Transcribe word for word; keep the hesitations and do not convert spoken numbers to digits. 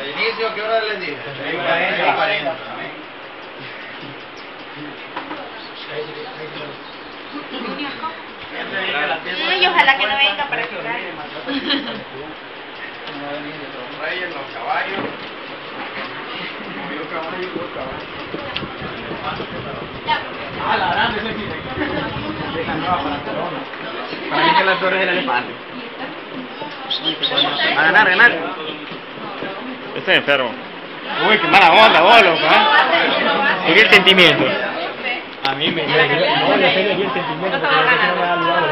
¿El inicio qué hora les dije? seis cuarenta. Y ojalá que no venga para jugar. Los reyes, los caballos. Movió caballo, movió caballo. Ah, la grande, ese sí. Esa nueva para Corona. Para mí que la torre es el elefante. A ganar, ganar. Estoy enfermo. Uy, qué mala onda, bolo, ¿eh? ¿Y el sentimiento? A mí me... No, yo sé que aquí el sentimiento, porque no me da lugar.